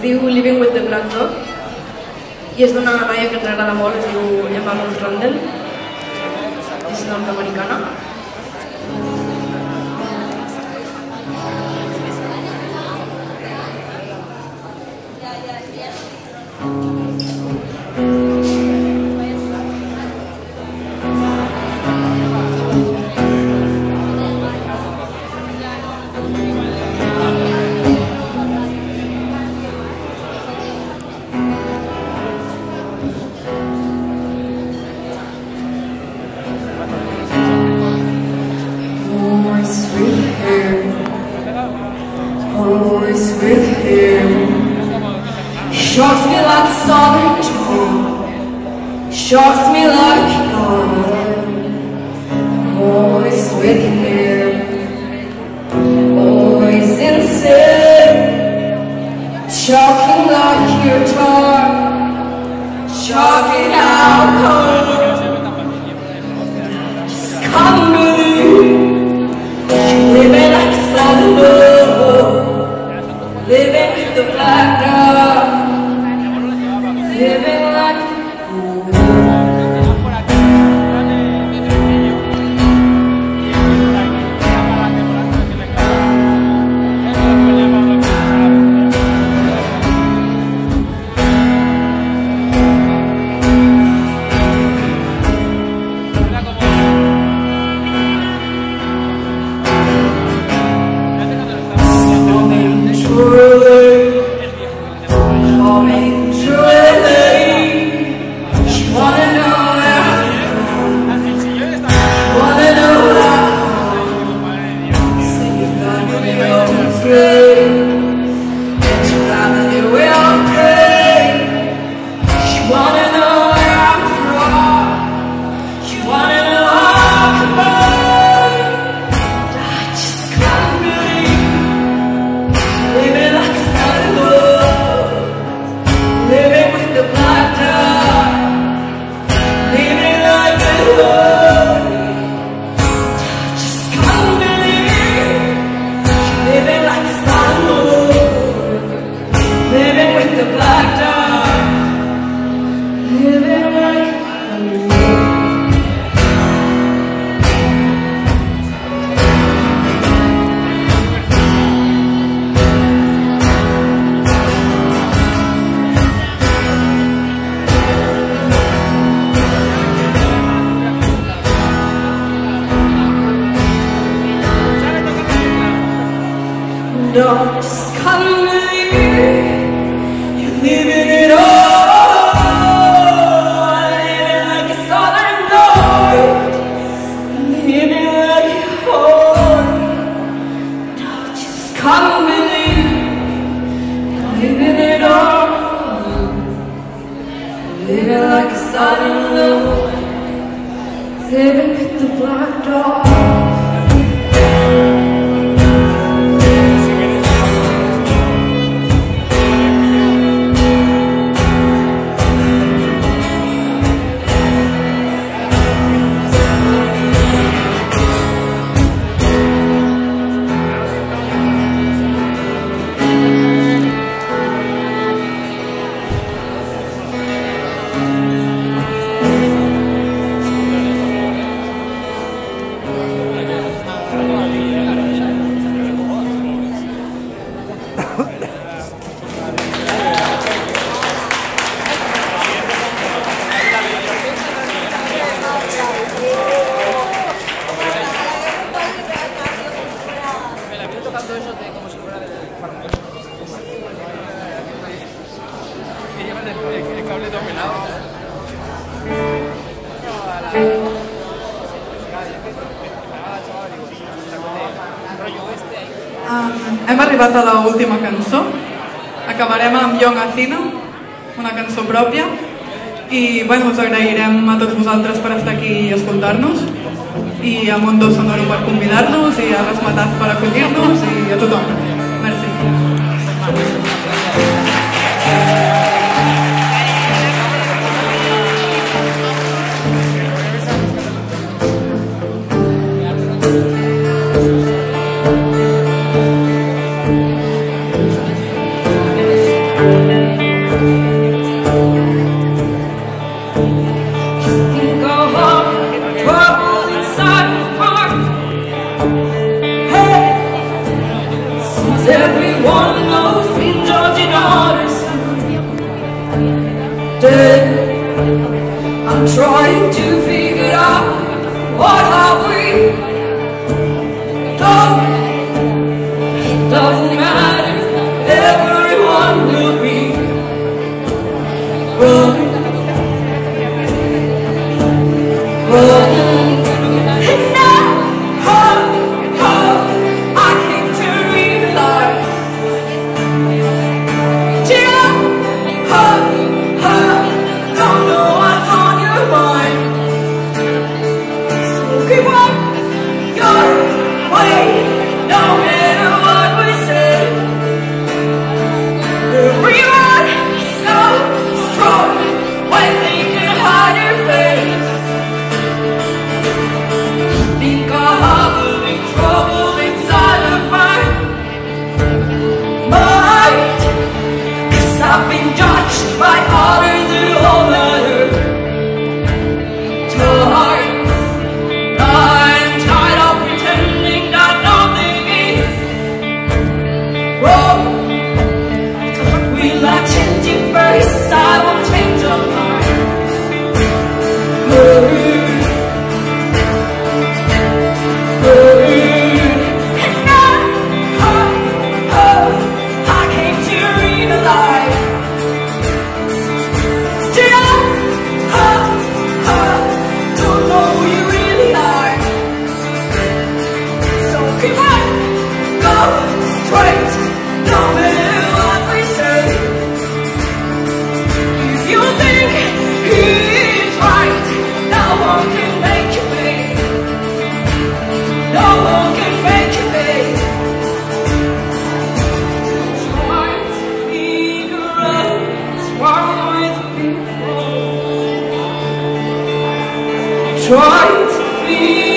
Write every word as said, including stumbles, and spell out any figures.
Es diu Living with the Black Dog i és d'una noia que ens agrada molt, es diu Emma Ruth Randall, és nord-americana. Shocks me like a southern dawn, shocks me like God. Always with him, always insane, shocking like your tongue, shocking how cold. Just can't believe you're living like a southern dawn, living with the black dog. Living like no, just can't believe you're living it all, living like a southern night, living like a home. No, just can't believe you're living it all, living like a southern night, living with the black dog. Um, hem arribat a l'última cançó. Acabarem amb Young Athena, una cançó pròpia. I bueno, us agrairem a tots vosaltres per estar aquí i escoltar-nos. I a Mundo Sonoro per convidar-nos, i a Rasmatat per acollir-nos, i a tothom. Merci. think of all the trouble inside my heart. Hey, since everyone knows been judging others dead, I'm trying to figure out what have we done. It doesn't matter, everyone will be wrong. Run. And now, oh, oh, I came to realize, yeah, oh, oh, don't know what's on your mind, so keep on your way, no matter what we say. Everyone so strong when they can hide their face. Think I have a big trouble inside of my mind, 'cause I've been judged by others who all matter. Tired, I'm tired of pretending that nothing is wrong. 'Cause we like changing first, I won't change your mind. Hurry. And now, oh, oh, I came to realize, yeah, oh, oh, don't know who you really are. So keep on, go straight, no matter what we say. If you think he's right, no one can make you pay. No one can make you pay. Try to figure out what's wrong with people. Try to figure